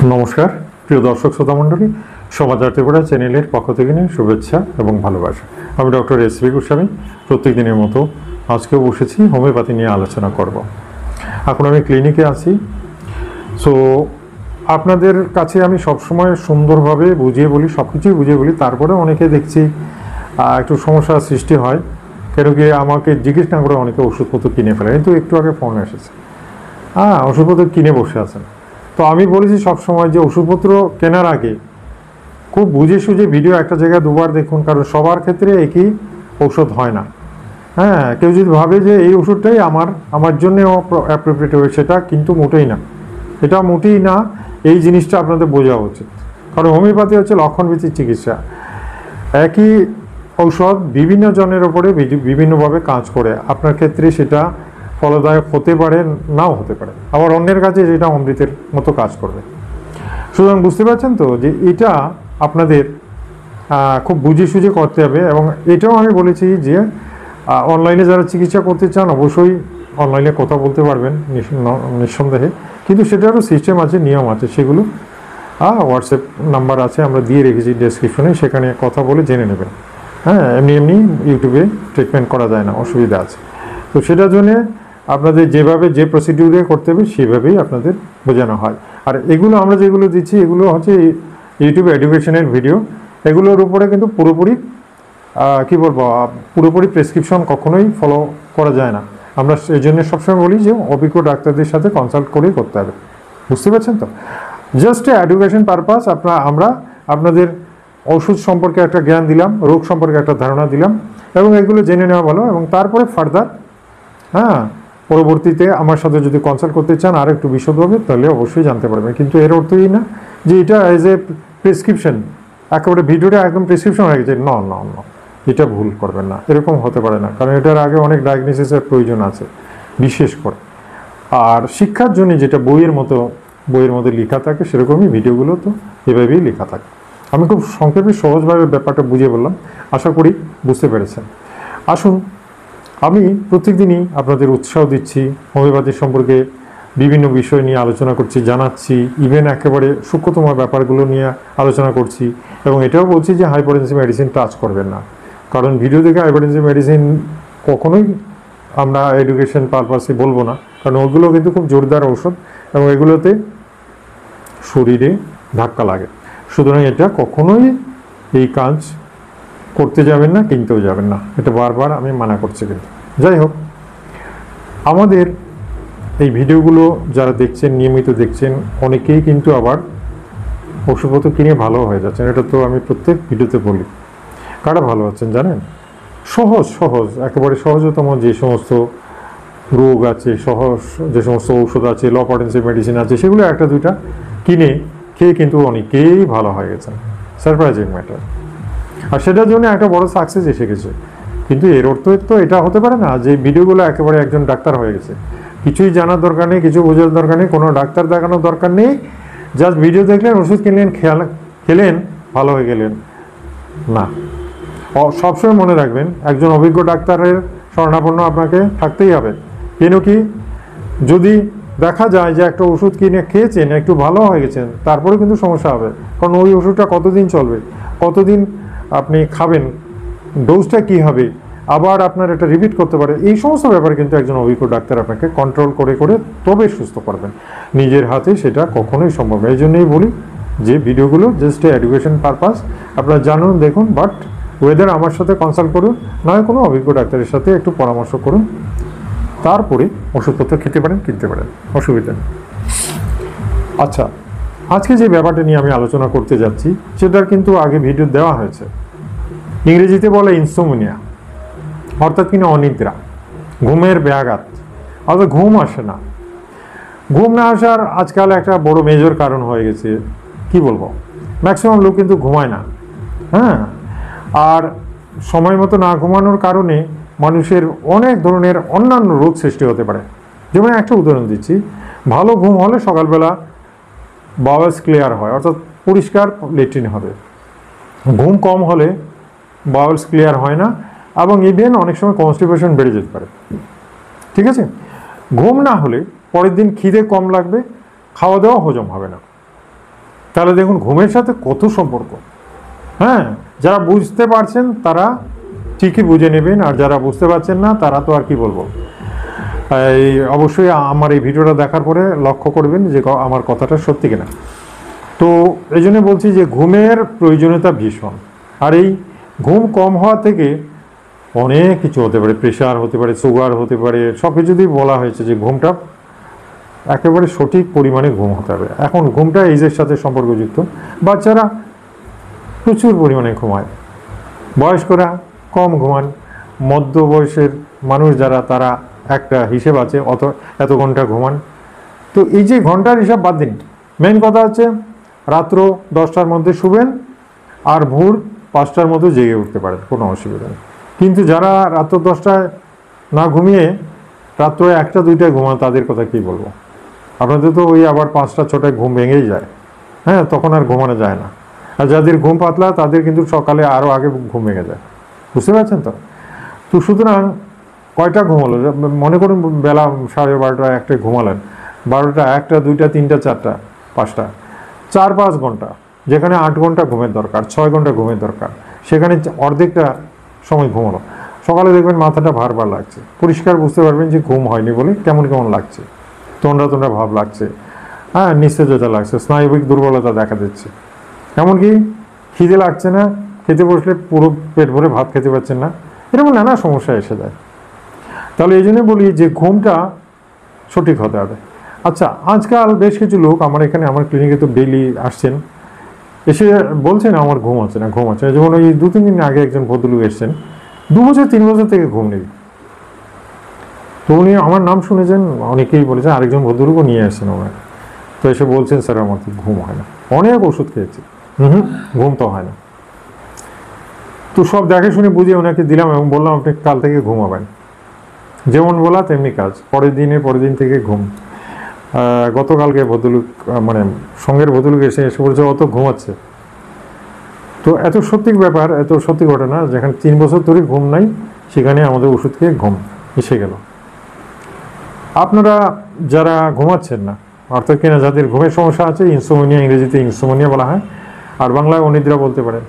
নমস্কার প্রিয় দর্শক শ্রোতা মণ্ডলী, সমাচার ত্রিপুরা চ্যানেলের পক্ষ থেকে নিয়ে শুভেচ্ছা এবং ভালোবাসা। আমি ডক্টর এসবি গোস্বামী। প্রত্যেক দিনের মতো আজকেও বসেছি হোমিওপ্যাথি নিয়ে আলোচনা করব। এখন আমি ক্লিনিকে আছি। সো আপনাদের কাছে আমি সবসময় সুন্দরভাবে বুঝিয়ে বলি, সব কিছুই বুঝিয়ে বলি। তারপরে অনেকে দেখছি একটু সমস্যার সৃষ্টি হয়, কেন কি আমাকে জিজ্ঞেস না করে অনেকে ওষুধপত্র কিনে ফেলে। কিন্তু একটু আগে ফোন এসেছে, ওষুধপত্র কিনে বসে আছেন। তো আমি বলেছি সবসময় যে ওষুধপত্র কেনার আগে খুব বুঝে সুঝে ভিডিও একটা জায়গায় দুবার দেখুন, কারণ সবার ক্ষেত্রে একই ঔষধ হয় না। কেউ যদি ভাবে যে এই ওষুধটাই আমার জন্য অ্যাপ্রোপ্রিয়েট হবে, সেটা কিন্তু মোটেই না। এটা মোটেই না, এই জিনিসটা আপনাদের বোঝা উচিত। কারণ হোমিওপ্যাথি হচ্ছে লক্ষণভিত্তিক চিকিৎসা। একই ঔষধ বিভিন্ন জনের ওপরে বিভিন্নভাবে কাজ করে। আপনার ক্ষেত্রে সেটা ফলদায়ক হতে পারে, নাও হতে পারে, আবার অন্যের কাছে যেটা অমৃতের মতো কাজ করবে। সুতরাং বুঝতে পারছেন তো যে এটা আপনাদের খুব বুঝে সুঝে করতে হবে। এবং এটাও আমি বলেছি যে অনলাইনে যারা চিকিৎসা করতে চান অবশ্যই অনলাইনে কথা বলতে পারবেন নিঃসন্দেহে, কিন্তু সেটারও সিস্টেম আছে, নিয়ম আছে। সেগুলো হোয়াটসঅ্যাপ নাম্বার আছে, আমরা দিয়ে রেখেছি ডেসক্রিপশনে, সেখানে কথা বলে জেনে নেবেন। এমনি এমনি ইউটিউবে ট্রিটমেন্ট করা যায় না, অসুবিধা আছে। তো সেটার জন্যে আপনাদের যেভাবে যে প্রসিডিউরে করতে হবে সেভাবেই আপনাদের বোঝানো হয়। আর এগুলো আমরা যেগুলো দিচ্ছি এগুলো হচ্ছে ইউটিউব এডুকেশনের ভিডিও। এগুলোর উপরে কিন্তু পুরোপুরি পুরোপুরি প্রেসক্রিপশন কখনোই ফলো করা যায় না। আমরা এই জন্য সবসময় বলি যে অভিজ্ঞ ডাক্তারদের সাথে কনসাল্ট করেই করতে হবে। বুঝতে পারছেন তো? জাস্ট এডুকেশন পারপাস আমরা আপনাদের ওষুধ সম্পর্কে একটা জ্ঞান দিলাম, রোগ সম্পর্কে একটা ধারণা দিলাম, এবং এগুলো জেনে নেওয়া ভালো। এবং তারপরে ফার্দার পরবর্তীতে আমার সাথে যদি কনসাল্ট করতে চান আর একটু বিশদভাবে, তাহলে অবশ্যই জানতে পারবেন। কিন্তু এর অর্থই না যে এটা অ্যাজ এ প্রেসক্রিপশন, একেবারে ভিডিওটা একদম প্রেসক্রিপশন হয়ে গেছে। ন, এটা ভুল করবেন না, এরকম হতে পারে না। কারণ এটার আগে অনেক ডায়াগনোসিসের প্রয়োজন আছে বিশেষ করে। আর শিক্ষার জন্য যেটা বইয়ের মধ্যে লেখা থাকে, সেরকমই ভিডিওগুলো তো এভাবেই লেখা থাকে। আমি খুব সংক্ষেপে সহজভাবে ব্যাপারটা বুঝিয়ে বললাম, আশা করি বুঝতে পেরেছেন। আসুন, আমি প্রত্যেক দিনই আপনাদের উৎসাহ দিচ্ছি, হোমিওপ্যাথি সম্পর্কে বিভিন্ন বিষয় নিয়ে আলোচনা করছি, জানাচ্ছি, ইভেন একেবারে সূক্ষ্মতম ব্যাপারগুলো নিয়ে আলোচনা করছি। এবং এটাও বলছি যে হাইপারটেনসিভ মেডিসিন টাচ করবেন না, কারণ ভিডিও দেখে হাইপারটেনসিভ মেডিসিন কখনোই আমরা এডুকেশন পারপাসে বলবো না, কারণ ওগুলো কিন্তু খুব জোরদার ঔষধ এবং এগুলোতে শরীরে ধাক্কা লাগে। সুতরাং এটা কখনোই এই কাজ করতে যাবেন না, কিনতেও যাবেন না, এটা বারবার আমি মানা করছি। কিন্তু যাই হোক, আমাদের এই ভিডিওগুলো যারা দেখছেন, নিয়মিত দেখছেন, অনেকেই কিন্তু আবার ওষুধপত্র কিনে ভালো হয়ে যাচ্ছেন। এটা তো আমি প্রত্যেক ভিডিওতে বলি। কারা ভালো হচ্ছেন জানেন? সহজ একেবারে সহজতম যে সমস্ত রোগ আছে, সহজ যে সমস্ত ঔষধ আছে, লো পটেন্সিভ মেডিসিন আছে, সেগুলো একটা দুইটা কিনে খেয়ে কিন্তু অনেকেই ভালো হয়ে গেছেন। Surprising matter. আর সেটার জন্য একটা বড় সাকসেস এসে গেছে। কিন্তু এর অর্থ তো এটা হতে পারে না যে ভিডিওগুলো একেবারে একজন ডাক্তার হয়ে গেছে। কিছুই জানার দরকার নেই, কিছু বোঝার দরকার নেই, কোনো ডাক্তার দেখানোর দরকার নেই। জাস্ট ভিডিও দেখলেন, ওষুধ কিনলেন, খেলেন, ভালো হয়ে গেলেন না। সবসময় মনে রাখবেন, একজন অভিজ্ঞ ডাক্তারের শরণাপন্ন আপনাকে থাকতেই হবে। কেন কি, যদি দেখা যায় যে একটা ওষুধ কিনে খেয়েছেন, একটু ভালো হয়ে গেছেন, তারপরে কিন্তু সমস্যা হবে। কারণ ওই ওষুধটা কতদিন চলবে, কতদিন আপনি খাবেন, ডোজটা কী হবে, আবার আপনার এটা রিপিট করতে পারে। এই সমস্ত ব্যাপারে কিন্তু একজন অভিজ্ঞ ডাক্তার আপনাকে কন্ট্রোল করে তবে সুস্থ করবেন। নিজের হাতে সেটা কখনোই সম্ভব না। এই জন্যই বলি যে ভিডিওগুলো জাস্ট এডুকেশন পারপাস, আপনারা জানুন, দেখুন, বাট ওয়েদার আমার সাথে কনসাল্ট করুন, নয় কোনো অভিজ্ঞ ডাক্তারের সাথে একটু পরামর্শ করুন, তারপরে ওষুধপত্র খেতে পারেন, কিনতে পারেন, অসুবিধা নেই। আচ্ছা, আজকে যে ব্যাপারটা নিয়ে আমি আলোচনা করতে যাচ্ছি সেটার কিন্তু আগে ভিডিও দেওয়া হয়েছে। ইংরেজিতে বলে ইনসোমনিয়া, অর্থাৎ কিনা অনিদ্রা, ঘুমের ব্যাঘাত, অর্থাৎ ঘুম আসে না। ঘুম না আসার আজকাল একটা বড় মেজর কারণ হয়ে গেছে। কি বলবো, ম্যাক্সিমাম লোক কিন্তু ঘুমায় না। আর সময় মতো না ঘুমানোর কারণে মানুষের অনেক ধরনের অন্যান্য রোগ সৃষ্টি হতে পারে। যেমন একটা উদাহরণ দিচ্ছি, ভালো ঘুম হলে সকালবেলা বাওয়েলস ক্লিয়ার হয়, অর্থাৎ পরিষ্কার লেট্রিন হবে। ঘুম কম হলে বাওয়েলস ক্লিয়ার হয় না, এবং ইভেন অনেক সময় কনস্টিপেশন বেড়ে যেতে পারে। ঠিক আছে? ঘুম না হলে পরের দিন খিদে কম লাগবে, খাওয়া দাওয়া হজম হবে না। তাহলে দেখুন ঘুমের সাথে কত সম্পর্ক। হ্যাঁ, যারা বুঝতে পারছেন তারা ঠিকই বুঝে নেবেন, আর যারা বুঝতে পারছেন না তারা তো আর কি বলবো। এই অবশ্যই আমার এই ভিডিওটা দেখার পরে লক্ষ্য করবেন যে আমার কথাটা সত্যি কিনা। তো এই জন্য বলছি যে ঘুমের প্রয়োজনীয়তা ভীষণ। আর এই ঘুম কম হওয়া থেকে অনেক কিছু হতে পারে, প্রেশার হতে পারে, সুগার হতে পারে, সব কিছু দিয়ে বলা হয়েছে যে ঘুমটা একেবারে সঠিক পরিমাণে ঘুম হতে হবে। এখন ঘুমটা এইজের সাথে সম্পর্কযুক্ত। বাচ্চারা প্রচুর পরিমাণে ঘুমায়, বয়স্করা কম ঘুমান, মধ্য বয়সের মানুষ যারা তারা একটা হিসেব আছে এত ঘন্টা ঘুমান। তো এই যে ঘন্টার হিসাব বাদ দিন, মেন কথা হচ্ছে রাত্র 10টার মধ্যে শুবেন আর ভোর 5টার মধ্যে জেগে উঠতে পারেন, কোনো অসুবিধা নেই। কিন্তু যারা রাত্র 10টায় না ঘুমিয়ে রাত্র 1টা 2টায় ঘুমান, তাদের কথা কী বলবো। আপনাদের তো ওই আবার 5টা 6টায় ঘুম ভেঙেই যায়, হ্যাঁ, তখন আর ঘুমানো যায় না। আর যাদের ঘুম পাতলা তাদের কিন্তু সকালে আরও আগে ঘুম ভেঙে যায়, বুঝতে পারছেন তো। তো সুতরাং কয়টা ঘুমালো, মনে করুন বেলা 12:30 1টায় ঘুমালেন, 12টা 1টা 2টা 3টা 4টা 5টা, 4-5 ঘন্টা, যেখানে 8 ঘন্টা ঘুমের দরকার, 6 ঘন্টা ঘুমের দরকার, সেখানে অর্ধেকটা সময় ঘুমানো। সকালে দেখবেন মাথাটা ভার লাগছে, পরিষ্কার বুঝতে পারবেন যে ঘুম হয়নি বলে কেমন কেমন লাগছে, তোমরা ভাব লাগছে, হ্যাঁ, নিস্তেজতা লাগছে, স্নায়বিক দুর্বলতা দেখা দিচ্ছে, এমনকি খিদে লাগছে না, খেতে বসলে পুরো পেট ভরে ভাত খেতে পারছেন না, এরকম নানা সমস্যা এসে যায়। তাহলে এই জন্য বলি যে ঘুমটা সঠিক হতে হবে। আচ্ছা, আজকাল বেশ কিছু লোক আমার এখানে, আমার ক্লিনিকে তো ডেইলি আসছেন, এসে বলছেন আমার ঘুম আছে না, ঘুম আছে না। যেমন ওই 2-3 দিন আগে একজন ভদ্রলোক এসছেন, 2 বছর 3 বছর থেকে ঘুম নেই। তো উনি আমার নাম শুনেছেন, অনেকেই বলেছেন, আরেকজন ভদ্রলোকও নিয়ে আসছেন ওনাকে। তো এসে বলছেন স্যার আমার তো ঘুম হয় না, অনেক ওষুধ খেয়েছি, ঘুম তো হয় না। তো সব দেখে শুনে বুঝিয়ে ওনাকে দিলাম এবং বললাম আপনি কাল থেকে ঘুমাবেন, যেমন বলা তেমনি কাজ। পরের দিন থেকে ঘুম। গতকালকে ভদ্রলোক, মানে সঙ্গের ভদ্রলোক এসে বলছে অত ঘুমাচ্ছে। তো এত সত্যি ব্যাপার, এত সত্যি ঘটনা, যেখানে 3 বছর ধরে ঘুম নাই সেখানে আমাদের ওষুধ খেয়ে ঘুম এসে গেল। আপনারা যারা ঘুমাচ্ছেন না, অর্থাৎ কিনা যাদের ঘুমের সমস্যা আছে, ইনসোমনিয়া, ইংরেজিতে ইনসোমনিয়া বলা হয়, আর বাংলায় অনিদ্রা বলতে পারেন।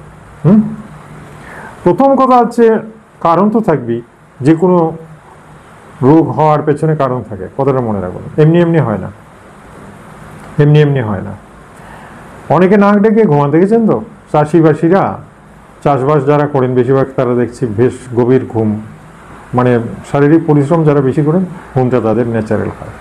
প্রথম কথা হচ্ছে কারণ তো থাকবেই, যে কোনো রোগ হওয়ার পেছনে কারণ থাকে, কথাটা মনে রাখবেন। এমনি হয় না, এমনি হয় না। অনেকে নাক ডেকে ঘুমান দেখেছেন তো, চাষিবাসীরা, চাষবাস যারা করেন বেশিরভাগ তারা দেখছি বেশ গভীর ঘুম, মানে শারীরিক পরিশ্রম যারা বেশি করেন ঘুমটা তাদের ন্যাচারাল হয়।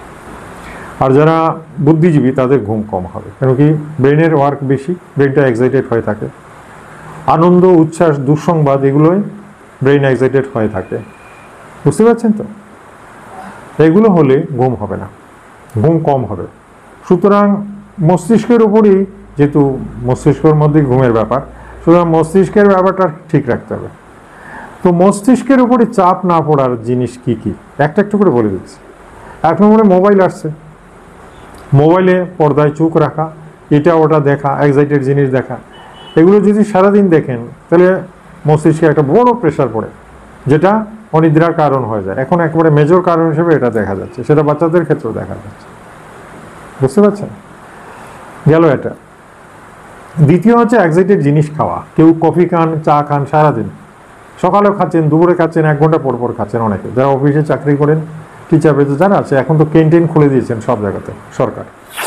আর যারা বুদ্ধিজীবী তাদের ঘুম কম হবে, কেন কি ব্রেনের ওয়ার্ক বেশি, ব্রেনটা এক্সাইটেড হয়ে থাকে, আনন্দ, উচ্ছ্বাস, দুঃসংবাদ এগুলোই ব্রেন এক্সাইটেড হয়ে থাকে, বুঝতে পারছেন তো। এগুলো হলে ঘুম হবে না, ঘুম কম হবে। সুতরাং মস্তিষ্কের উপরই, যেহেতু মস্তিষ্কের মধ্যে ঘুমের ব্যাপার, সুতরাং মস্তিষ্কের ব্যাপারটা ঠিক রাখতে হবে। তো মস্তিষ্কের উপরে চাপ না পড়ার জিনিস কি কি একটা একটু করে বলে দিচ্ছি। 1 নম্বরে মোবাইল আসছে, মোবাইলে পর্দায় চোখ রাখা, এটা ওটা দেখা, এক্সাইটেড জিনিস দেখা, এগুলো যদি সারাদিন দেখেন তাহলে মস্তিষ্কে একটা বড় প্রেশার পড়ে, যেটা অনিদ্রার কারণ হয়ে যায়। এখন একেবারে মেজর কারণ হিসেবে এটা দেখা যাচ্ছে, সেটা বাচ্চাদের ক্ষেত্রেও দেখা যাচ্ছে, বুঝতে পারছেন। গেল এটা। দ্বিতীয় হচ্ছে এক্সাইটেড জিনিস খাওয়া। কেউ কফি খান, চা খান সারাদিন, সকালেও খাচ্ছেন, দুপুরে খাচ্ছেন, 1 ঘন্টা পর পর খাচ্ছেন। অনেকে যারা অফিসে চাকরি করেন, টিচার পেতে যারা আছে, এখন তো ক্যান্টিন খুলে দিয়েছেন সব জায়গাতে সরকার।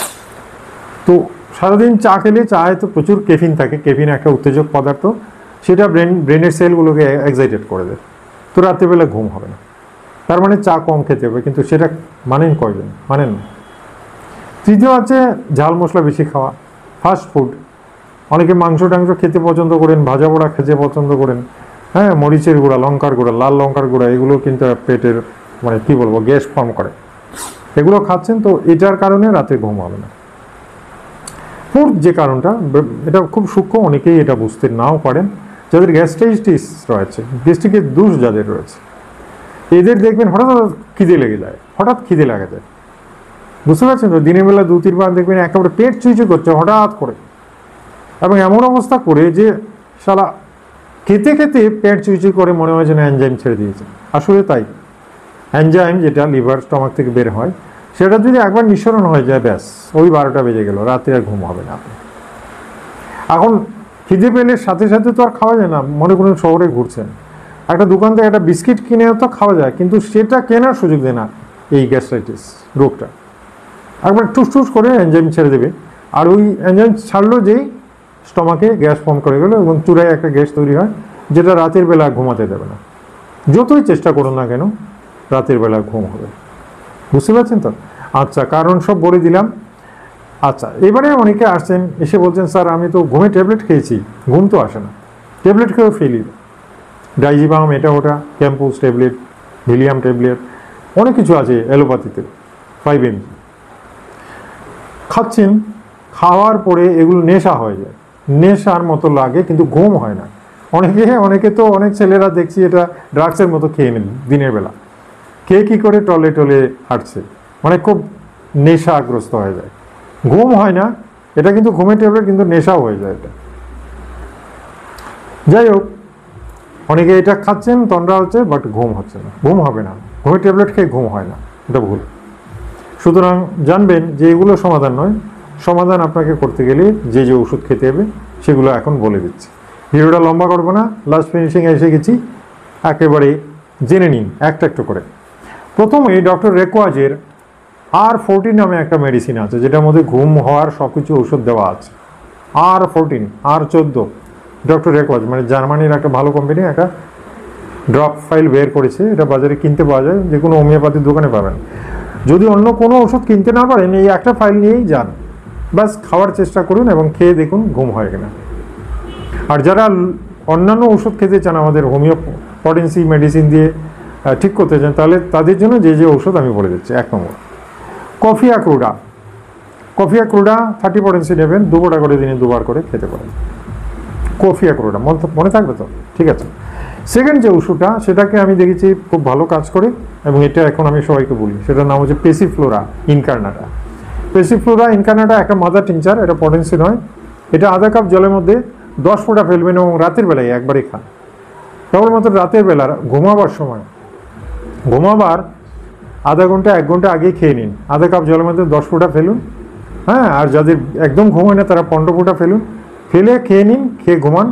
তো সারাদিন চা খেলে, চায়ে তো প্রচুর ক্যাফিন থাকে, ক্যাফিন একটা উত্তেজক পদার্থ, সেটা ব্রেনের সেলগুলোকে এক্সাইটেড করে দেয়। তো রাত্রিবেলা ঘুম হবে না, তার মানে চা কম খেতে হবে, কিন্তু সেটা মানেন কয়জন, মানেন না। তৃতীয় হচ্ছে ঝাল মশলা বেশি খাওয়া, ফাস্ট ফুড। অনেকে মাংস টাংস খেতে পছন্দ করেন, ভাজা পোড়া খেতে পছন্দ করেন, হ্যাঁ, মরিচের গুঁড়া, লঙ্কার গুঁড়া, লাল লঙ্কার গুঁড়া, এগুলো কিন্তু পেটের, মানে কি বলবো, গ্যাস ফর্ম করে। এগুলো খাচ্ছেন, তো এটার কারণে রাতে ঘুম হবে না। ফোর্থ যে কারণটা, এটা খুব সূক্ষ্ম, অনেকেই এটা বুঝতে নাও পারেন, যাদের গ্যাস্ট্রাইটিস রয়েছে, গ্যাস্ট্রিকের দোষ যাদের রয়েছে, এদের দেখবেন হঠাৎ খিদে লেগে যায়, হঠাৎ খিদে লাগা যায়, বুঝতে পারছেন তো। দিনের বেলা 2-3 বার দেখবেন একেবারে পেট চুইচুই করছে হঠাৎ করে, এবং এমন অবস্থা করে যে শালা খেতে খেতে পেট চুইচুই করে মনে হয় যেন এনজাইম ছেড়ে দিয়েছে। আসলে তাই, এনজাইম যেটা লিভার স্টমাক থেকে বের হয়, সেটা যদি একবার নিঃসরণ হয়ে যায়, ব্যাস ওই 12টা বেজে গেল, রাতে আর ঘুম হবে না। এখন খিদে পেলে সাথে সাথে তো আর খাওয়া যায় না, মনে করুন শহরে ঘুরছেন, একটা দোকান থেকে একটা বিস্কিট কিনে তো খাওয়া যায়, কিন্তু সেটা কেনার সুযোগ দেয় না এই গ্যাস্ট্রাইটিস রোগটা। একবার টুস টুস করে এনজাইম ছেড়ে দেবে, আর ওই এনজাইম ছাড়লো যেই স্টমাকে গ্যাস ফর্ম করে গেলো এবং চূড়ায় একটা গ্যাস তৈরি হয়, যেটা রাতের বেলা ঘুমাতে দেবে না। যতই চেষ্টা করুন না কেন রাতের বেলা ঘুম হবে। বুঝতে পারছেন তো? আচ্ছা, কারণ সব বলে দিলাম। আচ্ছা, এবারে অনেকে আসছেন এসে বলছেন, স্যার আমি তো ঘুমে ট্যাবলেট খেয়েছি, ঘুম তো আসে না, ট্যাবলেট খেয়েও ফেলি, ডাইজিবাম, এটা ওটা, ক্যাম্পুস ট্যাবলেট, ভিলিয়াম ট্যাবলেট, অনেক কিছু আছে অ্যালোপ্যাথিতে 5 mg খাচ্ছেন, খাওয়ার পরে এগুলো নেশা হয়ে যায়, নেশার মতো লাগে, কিন্তু ঘুম হয় না। অনেক ছেলেরা দেখছি এটা ড্রাগসের মতো খেয়ে নেন দিনের বেলা, খেয়ে কী করে টলে টলে হাঁটছে, মানে খুব নেশাগ্রস্ত হয়ে যায়, ঘুম হয় না। এটা কিন্তু ঘুমের ট্যাবলেট, কিন্তু নেশাও হয়ে যায় এটা। যাই হোক, অনেকে এটা খাচ্ছেন, তন্দ্রা হচ্ছে, বাট ঘুম হচ্ছে না, ঘুম হবে না, ঘুমের ট্যাবলেট খেয়ে ঘুম হয় না, এটা ভুল। সুতরাং জানবেন যে এগুলো সমাধান নয়, সমাধান আপনাকে করতে গেলে যে যে ওষুধ খেতে হবে সেগুলো এখন বলে দিচ্ছি। ভিডিওটা লম্বা করবো না, লাস্ট ফিনিশিংয়ে এসে গেছি, একেবারে জেনে নিন একটা একটু করে। প্রথমে ডক্টর রেকোয়াজের R14 নামে একটা মেডিসিন আছে, যেটার মধ্যে ঘুম হওয়ার সব কিছু ওষুধ দেওয়া আছে। R14, R14, ডক্টর রেকোয়াজ মানে জার্মানির একটা ভালো কোম্পানি, একটা ড্রপ ফাইল বের করেছে, এটা বাজারে কিনতে পাওয়া যায়, যে কোনো হোমিওপ্যাথির দোকানে পাবেন। যদি অন্য কোনো ওষুধ কিনতে না পারেন, এই একটা ফাইল নিয়েই যান, বাস খাওয়ার চেষ্টা করুন এবং খেয়ে দেখুন ঘুম হয় কিনা। আর যারা অন্যান্য ওষুধ খেতে চান আমাদের হোমিওপটেন্সি মেডিসিন দিয়ে ঠিক করতে চান, তাহলে তাদের জন্য যে যে ওষুধ আমি বলে দিচ্ছি। 1 number, coffea cruda. Coffea cruda 30 potency নেবেন, 2 ফোঁটা করে দিনে 2বার করে খেতে পারেন। কফিয়া ক্রুডা মনে থাকবে তো? ঠিক আছে। সেকেন্ড যে ওষুধটা, সেটাকে আমি দেখেছি খুব ভালো কাজ করে, এবং এটা এখন আমি সবাইকে বলি, সেটার নাম হচ্ছে পেসিফ্লোরা ইনকার্নাটা। পেসিফ্লোরা ইনকার্নাটা একটা মাদার টিংচার, এটা পটেন্সি নয়। এটা আধা কাপ জলের মধ্যে 10 ফোঁটা ফেলবেন এবং রাতের বেলায় একবারই খান। কেবলমাত্র রাতের বেলার ঘুমাবার সময়, ঘুমাবার আধা ঘন্টা 1 ঘন্টা আগে খেয়ে নিন। আধা কাপ জলের মধ্যে 10 ফোঁটা ফেলুন, হ্যাঁ। আর যাদের একদম ঘুম হয় না তারা 15 ফোঁটা ফেলুন, ফেলে খেয়ে নিন, খেয়ে ঘুমান,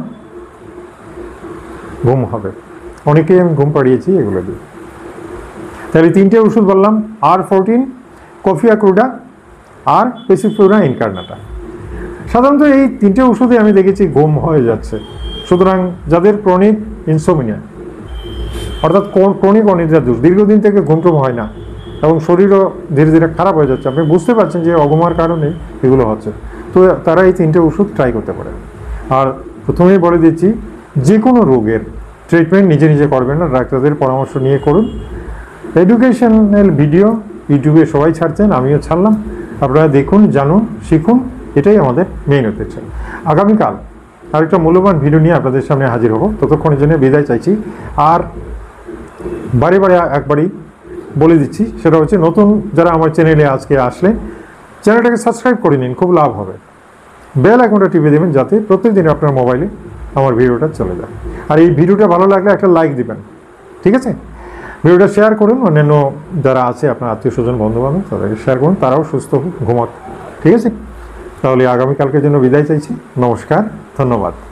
ঘুম হবে। অনেকে আমি ঘুম পাড়িয়েছি এগুলো দিয়ে। তাহলে 3টে ওষুধ বললাম, R14, কফিয়া ক্রুডা আর পেসিফ্লোরা ইনকার্নাটা। সাধারণত এই 3টে ওষুধে আমি দেখেছি ঘুম হয়ে যাচ্ছে। সুতরাং যাদের ক্রনিক ইনসোমিনিয়া, অর্থাৎ ক্রনিক অনিদ্রা দোষ, দীর্ঘদিন থেকে ঘুম হয় না এবং শরীরও ধীরে ধীরে খারাপ হয়ে যাচ্ছে, আপনি বুঝতে পারছেন যে অঘুমার কারণে এগুলো হচ্ছে, তো তারা এই 3টে ওষুধ ট্রাই করতে পারে। আর প্রথমেই বলে দিচ্ছি, যে কোনো রোগের ট্রিটমেন্ট নিজে নিজে করবেন না, ডাক্তারদের পরামর্শ নিয়ে করুন। এডুকেশনাল ভিডিও ইউটিউবে সবাই ছাড়ছেন, আমিও ছাড়লাম, আপনারা দেখুন, জানুন, শিখুন, এটাই আমাদের মেইন উদ্দেশ্য। আগামীকাল আরেকটা মূল্যবান ভিডিও নিয়ে আপনাদের সামনে হাজির হব, ততক্ষণের জন্য বিদায় চাইছি। আর বারে বারে একবারই বলে দিচ্ছি, সেটা হচ্ছে নতুন যারা আমার চ্যানেলে আজকে আসলে চ্যানেলটাকে সাবস্ক্রাইব করে নিন, খুব লাভ হবে। বেল আইকনটা টিপে দেবেন যাতে প্রত্যেকদিন আপনার মোবাইলে আমার ভিডিওটা চলে যায়। আর এই ভিডিওটা ভালো লাগলে একটা লাইক দিবেন, ঠিক আছে? ভিডিওটা শেয়ার করুন, অন্যান্য যারা আছে আপনার আত্মীয় স্বজন বন্ধুবান্ধব তাদেরকে শেয়ার করুন, তারাও সুস্থ হোক, ঘুমাক, ঠিক আছে? তাহলে আগামীকালকের জন্য বিদায় চাইছি। নমস্কার, ধন্যবাদ।